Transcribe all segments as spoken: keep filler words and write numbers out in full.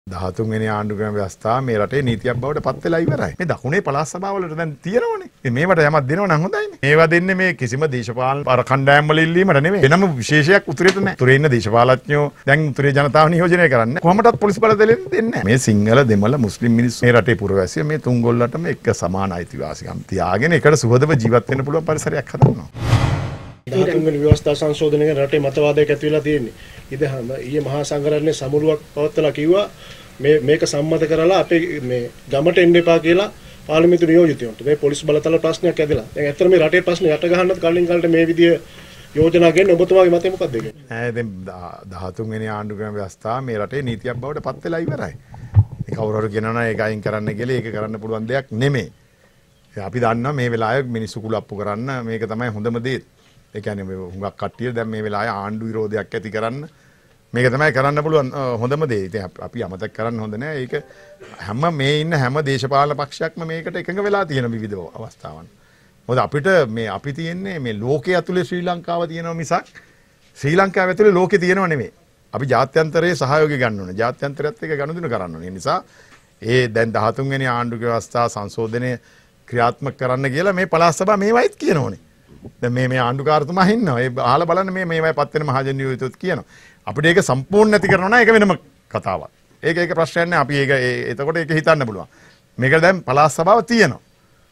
දහතුන් වෙනි ආණ්ඩුක්‍රම ව්‍යවස්ථාව මේ රටේ නීතියක් බවට පත් වෙලා ඉවරයි. මේ දකුණේ පළාත් සභාවලට දැන් තියෙනවනේ. මේ මේවට යමක් දෙනව නම් හොඳයිනේ. මේවා දෙන්නේ මේ කිසිම දේශපාලන අර කණ්ඩායම් වල ඉල්ලීමට නෙමෙයි. වෙනම විශේෂයක් උතුරේට නැහැ. උතුරේ ඉන්න දේශපාලඥයෝ දැන් උතුරේ ජනතාව නියෝජනය කරන්නේ කොහොමදත් පොලිස් බල දෙලෙන් දෙන්නේ නැහැ. මේ සිංහල දෙමළ මුස්ලිම් මිනිස්සු මේ රටේ පුරවැසියෝ මේ තුන් ගොල්ලටම එක සමාන අයිතිවාසිකම් තියාගෙන එකට සුහදව ජීවත් වෙන්න පුළුවන් පරිසරයක් හදනවා. දහතුන් වෙනි ව්‍යවස්ථා සංශෝධනයේ රටේ මතවාදයක් ඇති වෙලා තියෙන්නේ. ඉතින් ඊයේ මහා සංඝරත්නයේ සමුළුවක් පවත්වලා කිව්වා මේ මේක සම්මත කරලා අපේ මේ ගමට එන්න එපා කියලා පාර්ලිමේන්තු නියෝජිතයන්ට. මේ පොලිස් බලතල ප්‍රශ්නයක් ඇදලා. දැන් ඇත්තට මේ රටේ ප්‍රශ්න යට ගහන්නත් කලින් කාලේ මේ විදිය යෝජනා ගෙන්න ඔබතුමාගේ මතය මොකක්ද කියන්නේ? ඈ දැන් දහතුන් වෙනි ආණ්ඩුක්‍රම ව්‍යවස්ථාව මේ රටේ නීතියක් බවට පත් වෙලා ඉවරයි. මේ කවුරු හරි කියනවා ඒක අයින් කරන්න කියලා ඒක කරන්න පුළුවන් දෙයක් නෙමෙයි. අපි දන්නවා මේ වෙලාවේ මිනිස්සු කුලප්පු කරන්න මේක තමයි හොඳම දේ. ඒ කියන්නේ මේ හුඟක් කට්ටිය දැන් මේ වෙලාවේ ආණ්ඩු විරෝධයක් ඇති කරන්න මේක තමයි කරන්න පුළුවන් හොඳම දේ. ඉතින් අපි අමතක කරන්න හොඳ නෑ. ඒක හැම මේ ඉන්න හැම දේශපාලන පක්ෂයක්ම මේකට එකඟ වෙලා තියෙන විවිධ අවස්ථාවන්. මොකද අපිට මේ අපි තියෙන්නේ මේ ලෝකයේ ඇතුලේ ශ්‍රී ලංකාව තියෙනවා මිසක් ශ්‍රී ලංකාව ඇතුලේ ලෝකේ තියෙනව නෙමෙයි. අපි ජාත්‍යන්තරයේ සහයෝගය ගන්න ඕනේ. ජාත්‍යන්තරයත් එක්ක ගනුදෙනු කරන්න ඕනේ. ඒ නිසා ඒ දැන් දහතුන් වෙනි ආණ්ඩුක්‍රම ව්‍යවස්ථා සංශෝධනය ක්‍රියාත්මක කරන්න කියලා මේ පළාත් සභාව මේවයිත් කියනෝනේ. දැන් මේ මේ ආණ්ඩුකාරතුමා ඉන්නවා. ඒ අහලා බලන්න මේ මේවයි පත් වෙන මහජන නියෝජිතයොත් කියනවා. අපිට ඒක සම්පූර්ණ නැති කරනවා නම් ඒක වෙනම කතාවක්. ඒක ඒක ප්‍රශ්නයක් නෑ. අපි ඒක එතකොට ඒක හිතන්න පුළුවන්. මේක දැන් පළාත් සභාව තියෙනවා.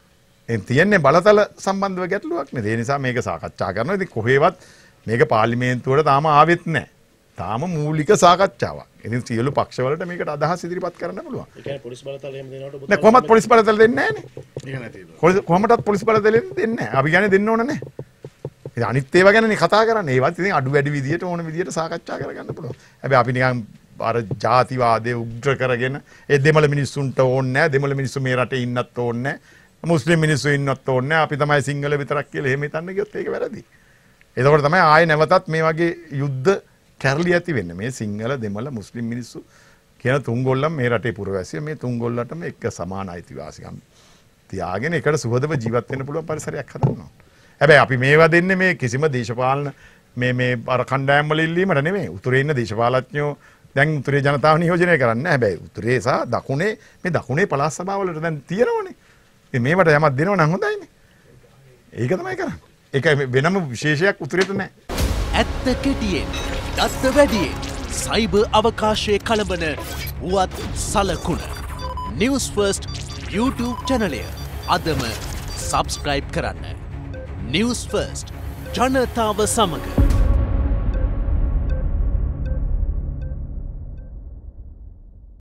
එන් තියන්නේ බලතල සම්බන්ධව ගැටලුවක් නේද? ඒ නිසා මේක සාකච්ඡා කරනවා. ඉතින් කොහේවත් මේක පාර්ලිමේන්තුවට තාම ආවෙත් නෑ. තාම මූලික සාකච්ඡාවක්. ඉතින් සියලු පක්ෂවලට මේකට අදහස් ඉදිරිපත් කරන්න පුළුවන්. ඒ කියන්නේ පොලිස් බලතල එහෙම දෙනවට ඔබ නෑ කොහොමද පොලිස් බලතල දෙන්නේ නෑනේ. ඒක නැතිද? කොහොමදත් පොලිස් බලතල දෙන්නේ නෑ. අපි කියන්නේ දෙන්න ඕන නෑ. ඉතින් අනිත් ඒවා ගැනනේ කතා කරන්නේ. ඒවත් ඉතින් අඩු වැඩි විදියට ඕන විදියට සාකච්ඡා කරගන්න පුළුවන්. හැබැයි අපි නිකන් අර ජාතිවාදයේ උග්‍ර කරගෙන ඒ දෙමළ මිනිස්සුන්ට ඕනේ නෑ. දෙමළ මිනිස්සු මේ රටේ ඉන්නත් ඕනේ නෑ. මුස්ලිම් මිනිස්සු ඉන්නත් ඕනේ නෑ. අපි තමයි සිංහල විතරක් කියලා එහෙම හිතන්න ගියොත් ඒක වැරදි. එතකොට තමයි ආයේ නැවතත් මේ වගේ යුද්ධ කැරලි ඇති වෙන්නේ. මේ සිංහල දෙමළ මුස්ලිම් මිනිස්සු කියන තුන් ගොල්ලන් මේ රටේ පුරවැසියෝ මේ තුන් ගොල්ලටම එක සමාන අයිතිවාසිකම් තියාගෙන එකට සුහදව ජීවත් වෙන්න පුළුවන් පරිසරයක් හදනවා. හැබැයි අපි මේවා දෙන්නේ මේ කිසිම දේශපාලන මේ මේ අර කණ්ඩායම් වල ඉල්ලීමට නෙමෙයි. උතුරේ ඉන්න දේශපාලඥයෝ දැන් උතුරේ ජනතාව නියෝජනය කරන්නේ. හැබැයි උතුරේ සහ දකුණේ මේ දකුණේ පළාත් සභාවලට දැන් තියෙනවනේ. ඉතින් මේවට යමක් දෙනව නම් හොඳයිනේ. ඒක තමයි කරන්නේ. ඒක වෙනම විශේෂයක් උතුරේට නැහැ. ඇත්ත කෙටියෙන් දත්ත වැඩියෙන් සයිබර් අවකාශයේ කලබන වුවත් සලකුණ නිවුස් ෆර්ස්ට් YouTube චැනලය අදම සබ්ස්ක්‍රයිබ් කරන්න. නිවුස් ෆර්ස්ට් ජනතාව සමග